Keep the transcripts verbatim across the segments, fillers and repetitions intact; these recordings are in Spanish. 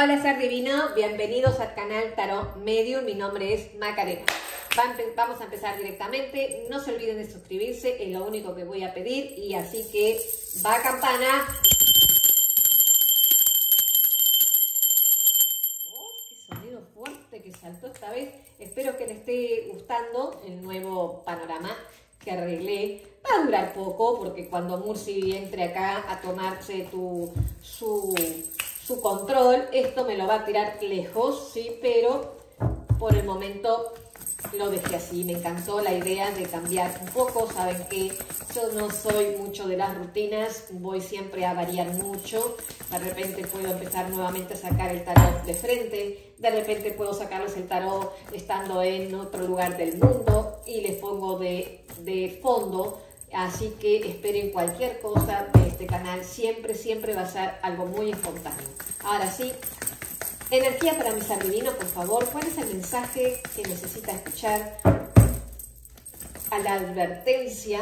Hola Ser Divino, bienvenidos al canal Tarot Medium, mi nombre es Macarena. Vamos a empezar directamente, no se olviden de suscribirse, es lo único que voy a pedir y así que va campana. Oh, qué sonido fuerte que saltó esta vez, espero que les esté gustando el nuevo panorama que arreglé. Va a durar poco porque cuando Murci entre acá a tomarse tu, su... su control, esto me lo va a tirar lejos, sí, pero por el momento lo dejé así. Me encantó la idea de cambiar un poco. Saben que yo no soy mucho de las rutinas, voy siempre a variar mucho. De repente puedo empezar nuevamente a sacar el tarot de frente, de repente puedo sacarles el tarot estando en otro lugar del mundo y les pongo de, de fondo. Así que esperen cualquier cosa de este canal, siempre, siempre va a ser algo muy espontáneo. Ahora sí, energía para mi ser divino, por favor, ¿cuál es el mensaje que necesita escuchar? A la advertencia.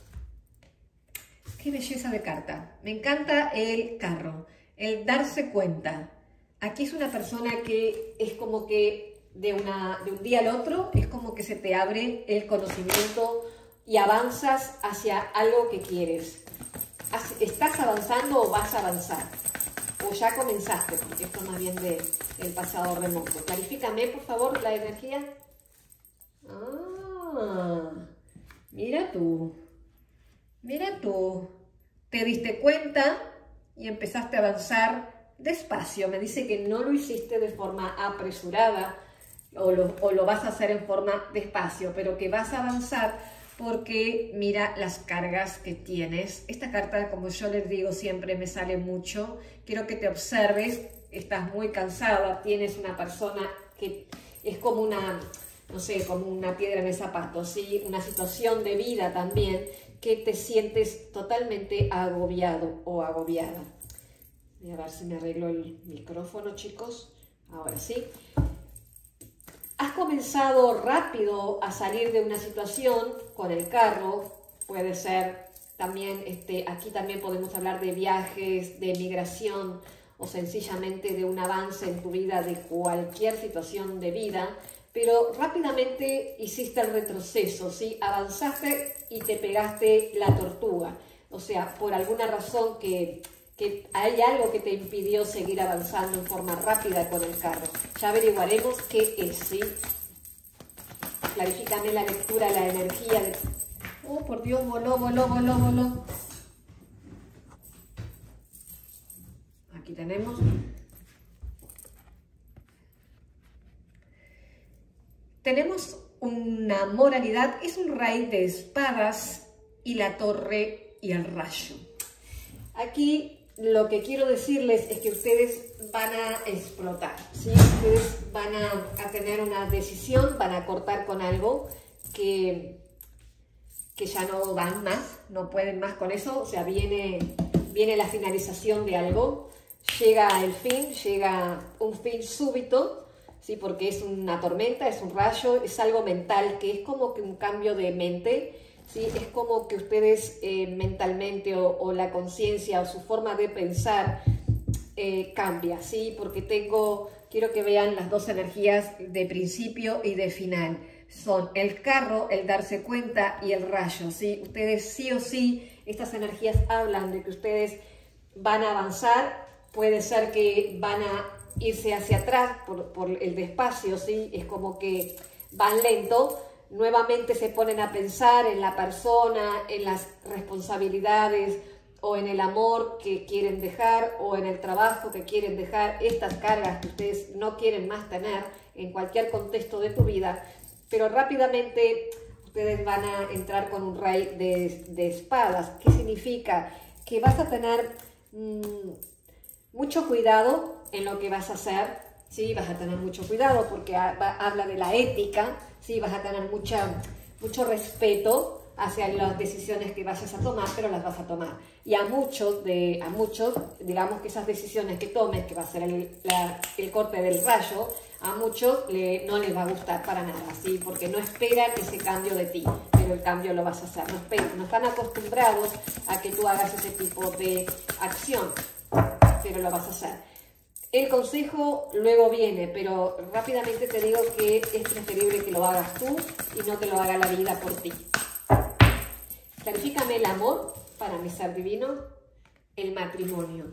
Qué belleza de carta, me encanta el carro, el darse cuenta. Aquí es una persona que es como que de, una, de un día al otro, es como que se te abre el conocimiento y avanzas hacia algo que quieres. ¿Estás avanzando o vas a avanzar? O ya comenzaste, porque esto es más bien del de, pasado remoto. Clarifícame, por favor, la energía. Ah, mira tú. Mira tú. Te diste cuenta y empezaste a avanzar despacio. Me dice que no lo hiciste de forma apresurada o lo, o lo vas a hacer en forma despacio, pero que vas a avanzar porque mira las cargas que tienes. Esta carta, como yo les digo siempre, me sale mucho. Quiero que te observes, estás muy cansada, tienes una persona que es como una, no sé, como una piedra en el zapato, ¿sí? Una situación de vida también que te sientes totalmente agobiado o agobiada. Voy a ver si me arreglo el micrófono, chicos. Ahora sí. Has comenzado rápido a salir de una situación con el carro, puede ser también, este, aquí también podemos hablar de viajes, de migración o sencillamente de un avance en tu vida, de cualquier situación de vida, pero rápidamente hiciste el retroceso, ¿sí? Avanzaste y te pegaste la tortuga, o sea, por alguna razón que... que hay algo que te impidió seguir avanzando en forma rápida con el carro. Ya averiguaremos qué es, ¿sí? Clarifícame la lectura, la energía. De... Oh, por Dios, voló, voló, voló, voló. Aquí tenemos. Tenemos una moralidad, es un rey de espadas y la torre y el rayo. Aquí lo que quiero decirles es que ustedes van a explotar, ¿sí? Ustedes van a, a tener una decisión, van a cortar con algo que, que ya no dan más, no pueden más con eso, o sea, viene, viene la finalización de algo, llega el fin, llega un fin súbito, ¿sí? Porque es una tormenta, es un rayo, es algo mental, que es como que un cambio de mente. ¿Sí? Es como que ustedes eh, mentalmente o, o la conciencia o su forma de pensar eh, cambia, ¿sí? Porque tengo, quiero que vean las dos energías de principio y de final. Son el carro, el darse cuenta y el rayo, ¿sí? Ustedes sí o sí, estas energías hablan de que ustedes van a avanzar, puede ser que van a irse hacia atrás por, por el despacio, ¿sí? Es como que van lento. Nuevamente se ponen a pensar en la persona, en las responsabilidades o en el amor que quieren dejar o en el trabajo que quieren dejar, estas cargas que ustedes no quieren más tener en cualquier contexto de tu vida, pero rápidamente ustedes van a entrar con un rey de, de espadas. ¿Qué significa? Que vas a tener mmm, mucho cuidado en lo que vas a hacer. Sí, vas a tener mucho cuidado porque habla de la ética, sí, vas a tener mucha, mucho respeto hacia las decisiones que vayas a tomar, pero las vas a tomar. Y a muchos, de, a muchos digamos que esas decisiones que tomes, que va a ser el, la, el corte del rayo, a muchos le, no les va a gustar para nada, ¿sí? Porque no esperan ese cambio de ti, pero el cambio lo vas a hacer. No, esperan, no están acostumbrados a que tú hagas ese tipo de acción, pero lo vas a hacer. El consejo luego viene, pero rápidamente te digo que es preferible que lo hagas tú y no que lo haga la vida por ti. Clarifícame el amor para mi ser divino, el matrimonio.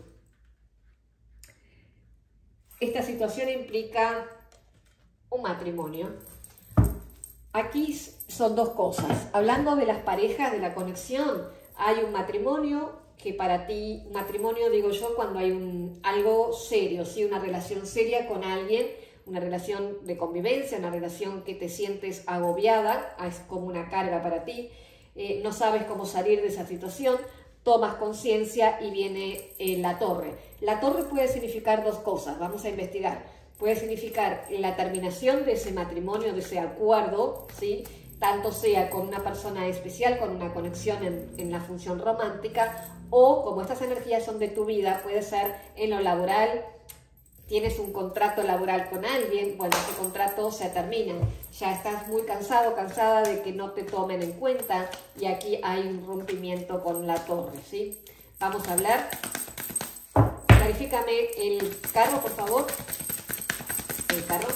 Esta situación implica un matrimonio. Aquí son dos cosas. Hablando de las parejas, de la conexión, hay un matrimonio que para ti, un matrimonio digo yo cuando hay un, algo serio, ¿sí? Una relación seria con alguien, una relación de convivencia, una relación que te sientes agobiada, es como una carga para ti, eh, no sabes cómo salir de esa situación, tomas conciencia y viene eh, la torre. La torre puede significar dos cosas, vamos a investigar. Puede significar la terminación de ese matrimonio, de ese acuerdo, ¿sí? Tanto sea con una persona especial, con una conexión en, en la función romántica, o como estas energías son de tu vida, puede ser en lo laboral, tienes un contrato laboral con alguien, bueno, ese contrato se termina, ya estás muy cansado, cansada de que no te tomen en cuenta, y aquí hay un rompimiento con la torre, ¿sí? Vamos a hablar. Clarifícame el carro, por favor. El carro.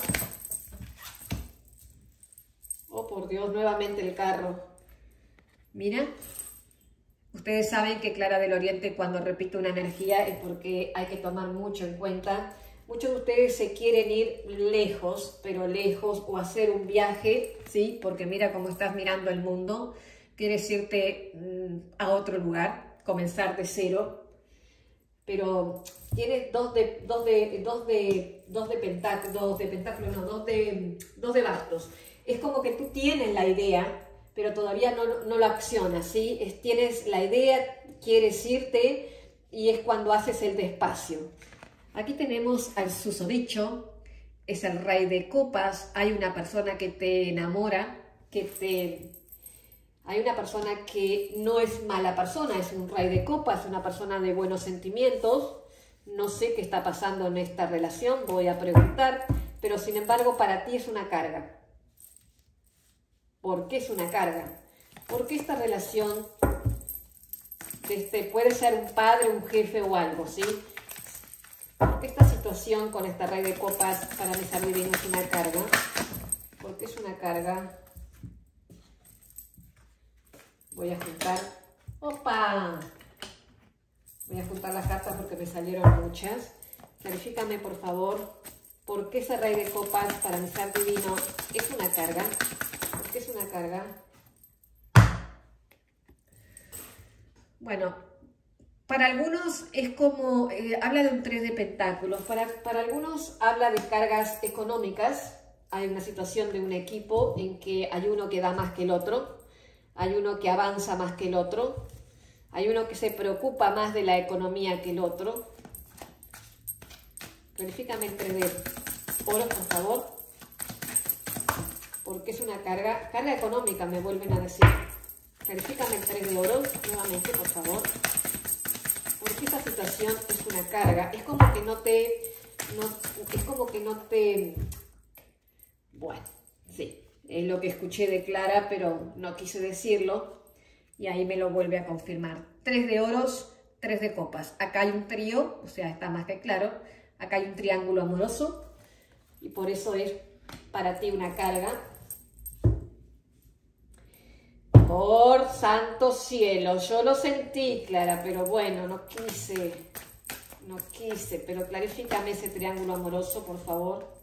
Oh, por Dios, nuevamente el carro. Mira, ustedes saben que Clara del Oriente, cuando repite una energía es porque hay que tomar mucho en cuenta. Muchos de ustedes se quieren ir lejos, pero lejos, o hacer un viaje, ¿sí? Porque mira cómo estás mirando el mundo. Quieres irte mmm, a otro lugar, comenzar de cero. Pero tienes dos de, dos de, dos de, dos de pentáculos, dos de pentáculos, no, dos de, dos de bastos. Es como que tú tienes la idea, pero todavía no, no la accionas, ¿sí? Es, tienes la idea, quieres irte, y es cuando haces el despacio. Aquí tenemos al susodicho, es el rey de copas. Hay una persona que te enamora, que te... Hay una persona que no es mala persona, es un rey de copas, una persona de buenos sentimientos. No sé qué está pasando en esta relación, voy a preguntar, pero sin embargo para ti es una carga. ¿Por qué es una carga? Porque esta relación este, puede ser un padre, un jefe o algo, ¿sí? Esta situación con esta rey de copas para mi ser divino es una carga. ¿Por qué es una carga? Voy a juntar. ¡Opa! Voy a juntar las cartas porque me salieron muchas. Clarifícame, por favor, por qué ese rey de copas para mi ser divino es una carga. ¿Por qué es una carga? Bueno, para algunos es como, eh, habla de un tres de pentáculos. Para, para algunos habla de cargas económicas. Hay una situación de un equipo en que hay uno que da más que el otro. Hay uno que avanza más que el otro. Hay uno que se preocupa más de la economía que el otro. Verifícame el tres de oro, por favor. Porque es una carga, carga económica, me vuelven a decir. Verifícame el tres de oro, nuevamente, por favor. Porque esta situación es una carga. Es como que no te... No, es como que no te... Bueno, sí. Es lo que escuché de Clara, pero no quise decirlo. Y ahí me lo vuelve a confirmar. Tres de oros, tres de copas. Acá hay un trío, o sea, está más que claro. Acá hay un triángulo amoroso. Y por eso es para ti una carga. Por santo cielo, yo lo sentí, Clara, pero bueno, no quise. No quise, pero clarifícame ese triángulo amoroso, por favor.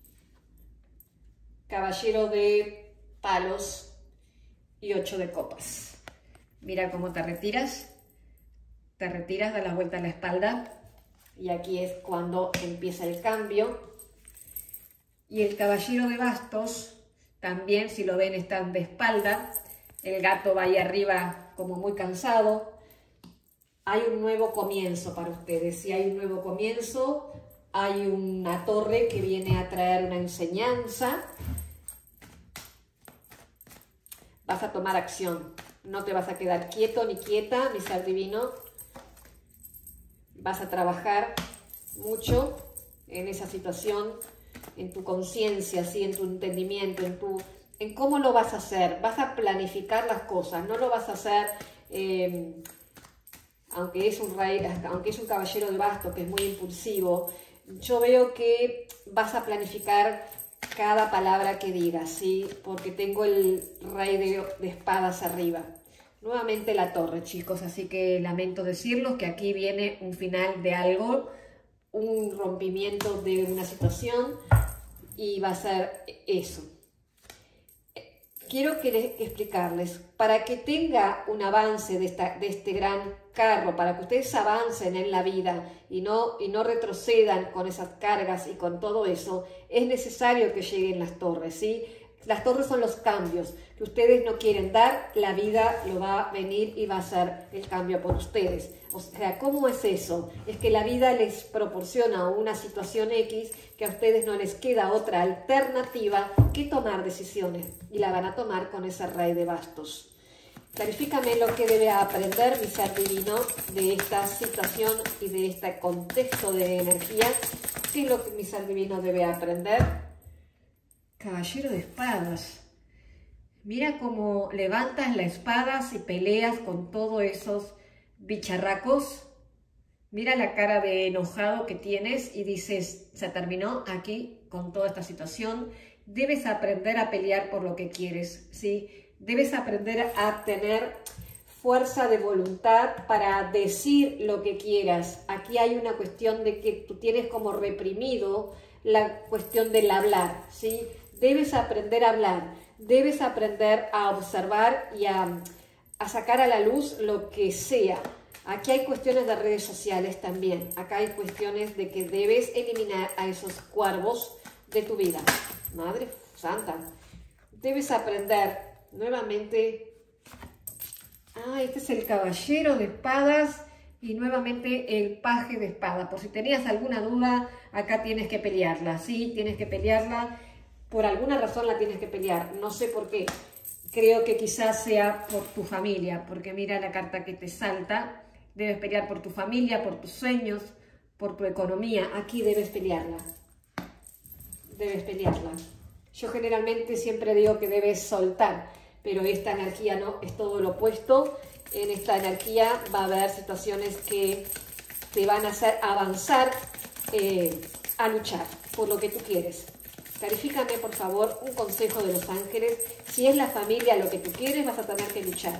Caballero de palos y ocho de copas. Mira cómo te retiras. Te retiras, das la vuelta a la espalda. Y aquí es cuando empieza el cambio. Y el caballero de bastos, también, si lo ven, están de espalda. El gato va ahí arriba como muy cansado. Hay un nuevo comienzo para ustedes. Si hay un nuevo comienzo, hay una torre que viene a traer una enseñanza. Vas a tomar acción. No te vas a quedar quieto ni quieta, mi ser divino. Vas a trabajar mucho en esa situación, en tu conciencia, ¿sí? En tu entendimiento, en, tu, en cómo lo vas a hacer. Vas a planificar las cosas, no lo vas a hacer, eh, aunque, es un rey, aunque es un caballero de bastos que es muy impulsivo, yo veo que vas a planificar cada palabra que digas, ¿sí? Porque tengo el rey de, de espadas arriba. Nuevamente la torre, chicos, así que lamento decirlos que aquí viene un final de algo, un rompimiento de una situación y va a ser eso. Quiero que les, explicarles, para que tenga un avance de, esta, de este gran carro, para que ustedes avancen en la vida y no, y no retrocedan con esas cargas y con todo eso, es necesario que lleguen las torres, ¿sí? Las torres son los cambios que ustedes no quieren dar, la vida lo va a venir y va a hacer el cambio por ustedes. O sea, ¿cómo es eso? Es que la vida les proporciona una situación X que a ustedes no les queda otra alternativa que tomar decisiones y la van a tomar con ese rey de bastos. Clarifícame lo que debe aprender mi ser divino de esta situación y de este contexto de energía. ¿Qué es lo que mi ser divino debe aprender? Caballero de espadas. Mira cómo levantas las espadas y peleas con todos esos bicharracos. Mira la cara de enojado que tienes y dices, se terminó aquí con toda esta situación. Debes aprender a pelear por lo que quieres, ¿sí? Debes aprender a tener fuerza de voluntad para decir lo que quieras. Aquí hay una cuestión de que tú tienes como reprimido la cuestión del hablar, ¿sí? Debes aprender a hablar, debes aprender a observar y a, a sacar a la luz lo que sea. Aquí hay cuestiones de redes sociales también. Acá hay cuestiones de que debes eliminar a esos cuervos de tu vida. Madre Santa. Debes aprender nuevamente. Ah, este es el caballero de espadas y nuevamente el paje de espadas. Por si tenías alguna duda, acá tienes que pelearla. Sí, tienes que pelearla. Por alguna razón la tienes que pelear, no sé por qué. Creo que quizás sea por tu familia, porque mira la carta que te salta. Debes pelear por tu familia, por tus sueños, por tu economía. Aquí debes pelearla. Debes pelearla. Yo generalmente siempre digo que debes soltar, pero esta energía no, es todo lo opuesto. En esta energía va a haber situaciones que te van a hacer avanzar eh, a luchar por lo que tú quieres. Clarifícame, por favor, un consejo de los ángeles. Si es la familia lo que tú quieres, vas a tener que luchar.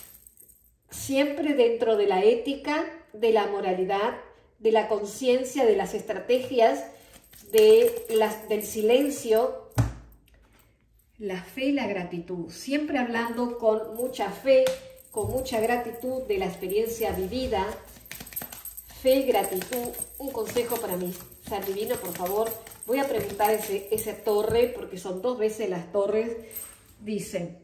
Siempre dentro de la ética, de la moralidad, de la conciencia, de las estrategias, de las, del silencio, la fe y la gratitud. Siempre hablando con mucha fe, con mucha gratitud de la experiencia vivida. Fe y gratitud. Un consejo para mi ser divino, por favor. Voy a preguntar ese, esa torre, porque son dos veces las torres. Dice,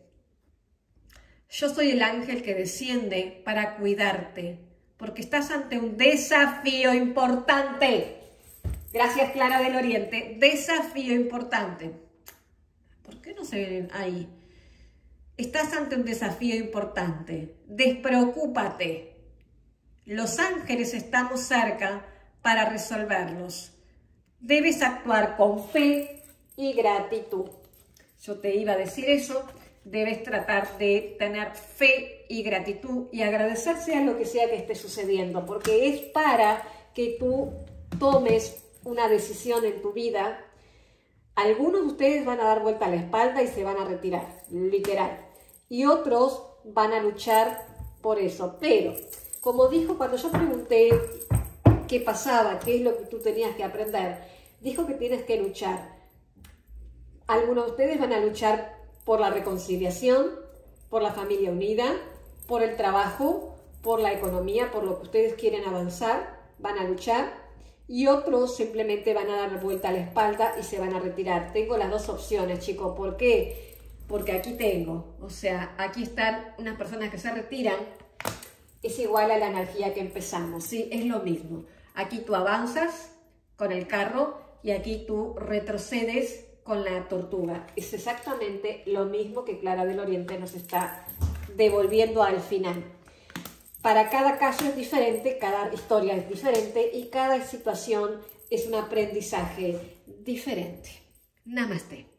yo soy el ángel que desciende para cuidarte, porque estás ante un desafío importante. Gracias, Clara del Oriente. Desafío importante. ¿Por qué no se ven ahí? Estás ante un desafío importante. Despreocúpate. Los ángeles estamos cerca para resolverlos. Debes actuar con fe y gratitud. Yo te iba a decir eso. Debes tratar de tener fe y gratitud y agradecer sea lo que sea que esté sucediendo, porque es para que tú tomes una decisión en tu vida. Algunos de ustedes van a dar vuelta a la espalda y se van a retirar, literal. Y otros van a luchar por eso. Pero, como dijo cuando yo pregunté qué pasaba, qué es lo que tú tenías que aprender, dijo que tienes que luchar. Algunos de ustedes van a luchar por la reconciliación, por la familia unida, por el trabajo, por la economía, por lo que ustedes quieren avanzar, van a luchar. Y otros simplemente van a dar vuelta a la espalda y se van a retirar. Tengo las dos opciones, chicos. ¿Por qué? Porque aquí tengo, o sea, aquí están unas personas que se retiran. Es igual a la energía que empezamos, ¿sí? Es lo mismo. Aquí tú avanzas con el carro y aquí tú retrocedes con la tortuga. Es exactamente lo mismo que Clara del Oriente nos está devolviendo al final. Para cada caso es diferente, cada historia es diferente y cada situación es un aprendizaje diferente. Namaste.